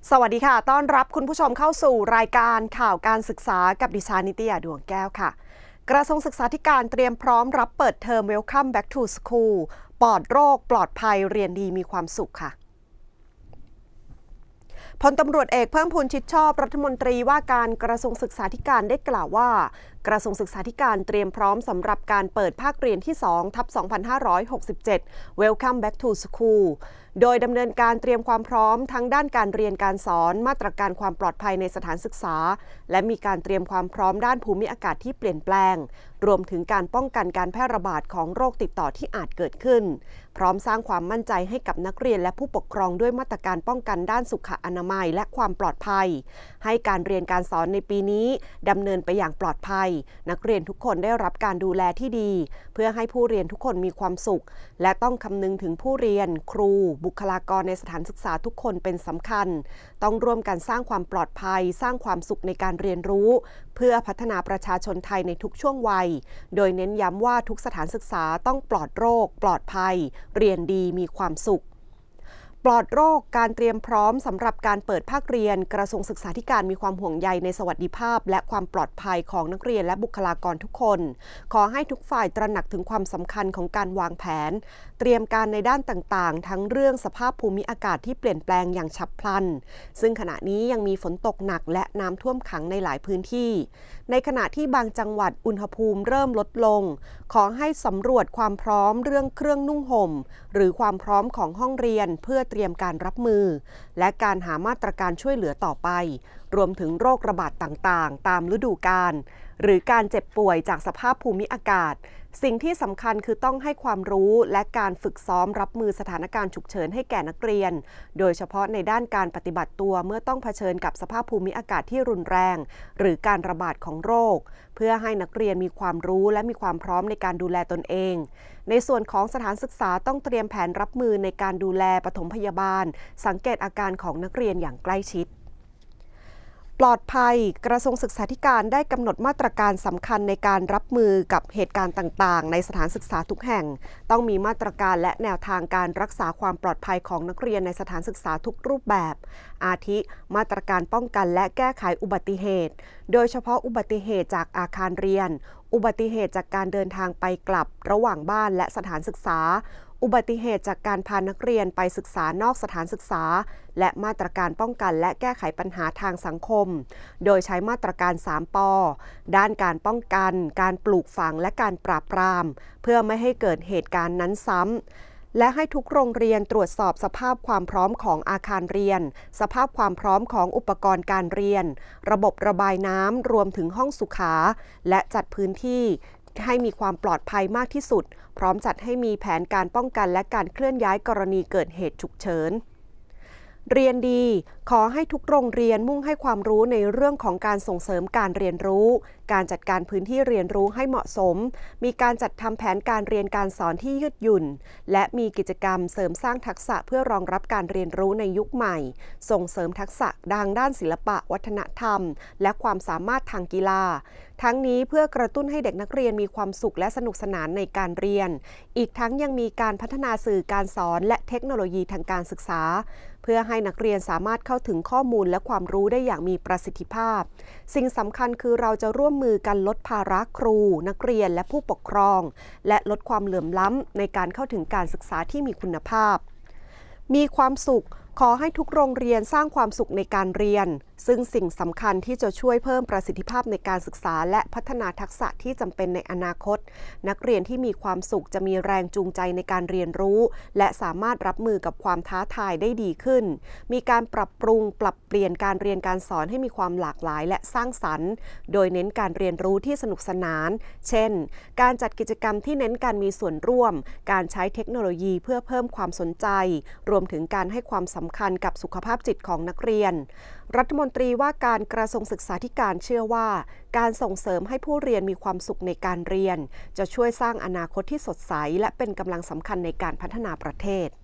สวัสดีค่ะต้อนรับคุณผู้ชมเข้าสู่รายการข่าวการศึกษากับดิฉันนิตยาดวงแก้วค่ะกระทรวงศึกษาธิการเตรียมพร้อมรับเปิดเทอม Welcome Back to School ปลอดโรคปลอดภัยเรียนดีมีความสุขค่ะพลตำรวจเอกเพิ่มพูนชิดชอบรัฐมนตรีว่าการกระทรวงศึกษาธิการได้กล่าวว่ากระทรวงศึกษาธิการเตรียมพร้อมสำหรับการเปิดภาคเรียนที่ 2/2567 Welcome Back to School โดยดำเนินการเตรียมความพร้อมทั้งด้านการเรียนการสอนมาตรการความปลอดภัยในสถานศึกษาและมีการเตรียมความพร้อมด้านภูมิอากาศที่เปลี่ยนแปลงรวมถึงการป้องกันการแพร่ระบาดของโรคติดต่อที่อาจเกิดขึ้นพร้อมสร้างความมั่นใจให้กับนักเรียนและผู้ปกครองด้วยมาตรการป้องกันด้านสุขอนามัยและความปลอดภัยให้การเรียนการสอนในปีนี้ดำเนินไปอย่างปลอดภัยนักเรียนทุกคนได้รับการดูแลที่ดีเพื่อให้ผู้เรียนทุกคนมีความสุขและต้องคำนึงถึงผู้เรียนครูบุคลากรในสถานศึกษาทุกคนเป็นสำคัญต้องร่วมกันสร้างความปลอดภัยสร้างความสุขในการเรียนรู้เพื่อพัฒนาประชาชนไทยในทุกช่วงวัยโดยเน้นย้ำว่าทุกสถานศึกษาต้องปลอดโรคปลอดภัยเรียนดีมีความสุขปลอดโรคการเตรียมพร้อมสำหรับการเปิดภาคเรียนกระทรวงศึกษาธิการมีความห่วงใยในสวัสดิภาพและความปลอดภัยของนักเรียนและบุคลากรทุกคนขอให้ทุกฝ่ายตระหนักถึงความสำคัญของการวางแผนเตรียมการในด้านต่างๆทั้งเรื่องสภาพภูมิอากาศที่เปลี่ยนแปลงอย่างฉับพลันซึ่งขณะนี้ยังมีฝนตกหนักและน้ำท่วมขังในหลายพื้นที่ในขณะที่บางจังหวัดอุณหภูมิเริ่มลดลงขอให้สำรวจความพร้อมเรื่องเครื่องนุ่งห่มหรือความพร้อมของห้องเรียนเพื่อเตรียมการรับมือและการหามาตรการช่วยเหลือต่อไปรวมถึงโรคระบาดต่างๆตามฤดูกาลหรือการเจ็บป่วยจากสภาพภูมิอากาศสิ่งที่สำคัญคือต้องให้ความรู้และการฝึกซ้อมรับมือสถานการณ์ฉุกเฉินให้แก่นักเรียนโดยเฉพาะในด้านการปฏิบัติตัวเมื่อต้องเผชิญกับสภาพภูมิอากาศที่รุนแรงหรือการระบาดของโรคเพื่อให้นักเรียนมีความรู้และมีความพร้อมในการดูแลตนเองในส่วนของสถานศึกษาต้องเตรียมแผนรับมือในการดูแลปฐมพยาบาลสังเกตอาการของนักเรียนอย่างใกล้ชิดปลอดภัยกระทรวงศึกษาธิการได้กำหนดมาตรการสำคัญในการรับมือกับเหตุการณ์ต่างๆในสถานศึกษาทุกแห่งต้องมีมาตรการและแนวทางการรักษาความปลอดภัยของนักเรียนในสถานศึกษาทุกรูปแบบอาทิมาตรการป้องกันและแก้ไขอุบัติเหตุโดยเฉพาะอุบัติเหตุจากอาคารเรียนอุบัติเหตุจากการเดินทางไปกลับระหว่างบ้านและสถานศึกษาอุบัติเหตุจากการพานักเรียนไปศึกษานอกสถานศึกษาและมาตรการป้องกันและแก้ไขปัญหาทางสังคมโดยใช้มาตรการ3 ป.ด้านการป้องกันการปลูกฝังและการปราบปรามเพื่อไม่ให้เกิดเหตุการณ์นั้นซ้ำและให้ทุกโรงเรียนตรวจสอบสภาพความพร้อมของอาคารเรียนสภาพความพร้อมของอุปกรณ์การเรียนระบบระบายน้ำรวมถึงห้องสุขาและจัดพื้นที่ให้มีความปลอดภัยมากที่สุดพร้อมจัดให้มีแผนการป้องกันและการเคลื่อนย้ายกรณีเกิดเหตุฉุกเฉินเรียนดีขอให้ทุกโรงเรียนมุ่งให้ความรู้ในเรื่องของการส่งเสริมการเรียนรู้การจัดการพื้นที่เรียนรู้ให้เหมาะสมมีการจัดทำแผนการเรียนการสอนที่ยืดหยุ่นและมีกิจกรรมเสริมสร้างทักษะเพื่อรองรับการเรียนรู้ในยุคใหม่ส่งเสริมทักษะด้านศิลปะวัฒนธรรมและความสามารถทางกีฬาทั้งนี้เพื่อกระตุ้นให้เด็กนักเรียนมีความสุขและสนุกสนานในการเรียนอีกทั้งยังมีการพัฒนาสื่อการสอนและเทคโนโลยีทางการศึกษาเพื่อให้นักเรียนสามารถเข้าถึงข้อมูลและความรู้ได้อย่างมีประสิทธิภาพสิ่งสำคัญคือเราจะร่วมมือกันลดภาระครูนักเรียนและผู้ปกครองและลดความเหลื่อมล้ำในการเข้าถึงการศึกษาที่มีคุณภาพมีความสุขขอให้ทุกโรงเรียนสร้างความสุขในการเรียนซึ่งสิ่งสำคัญที่จะช่วยเพิ่มประสิทธิภาพในการศึกษาและพัฒนาทักษะที่จำเป็นในอนาคตนักเรียนที่มีความสุขจะมีแรงจูงใจในการเรียนรู้และสามารถรับมือกับความท้าทายได้ดีขึ้นมีการปรับปรุงปรับเปลี่ยนการเรียนการสอนให้มีความหลากหลายและสร้างสรรค์โดยเน้นการเรียนรู้ที่สนุกสนานเช่นการจัดกิจกรรมที่เน้นการมีส่วนร่วมการใช้เทคโนโลยีเพื่อเพิ่มความสนใจรวมถึงการให้ความสำคัญกับสุขภาพจิตของนักเรียนรัฐมนตรีว่าการกระทรวงศึกษาธิการเชื่อว่าการส่งเสริมให้ผู้เรียนมีความสุขในการเรียนจะช่วยสร้างอนาคตที่สดใสและเป็นกำลังสำคัญในการพัฒนาประเทศ